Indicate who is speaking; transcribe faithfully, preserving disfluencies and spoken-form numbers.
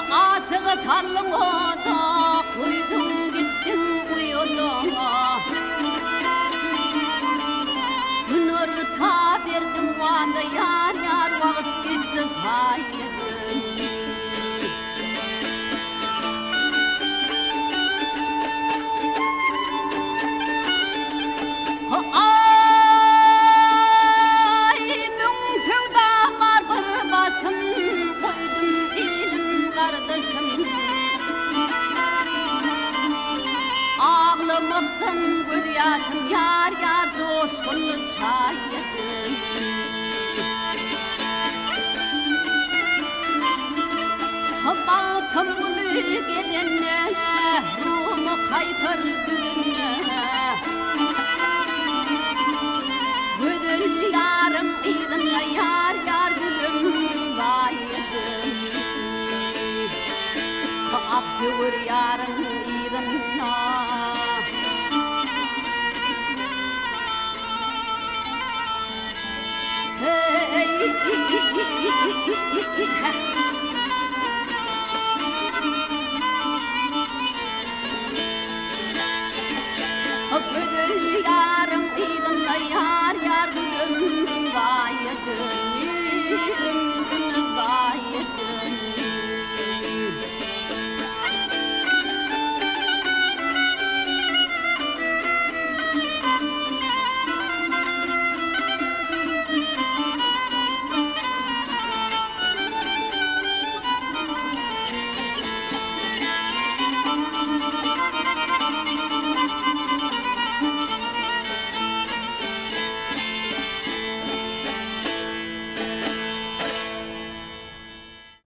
Speaker 1: aşığı talımada koydun gittin uyuduğuna Günür ta verdim vanda yar yar vakit geçti hayırın Ay mün sevdamar bir basım koydum dilim kardeşim Ağlamaktan göz yaşım yar yar coşkunlu çayırım Batım bunu gidene ruhumu kaypır düğüne Güdül yarım ilimle yar yar gülüm bayırım Affur yarım ilimle Hey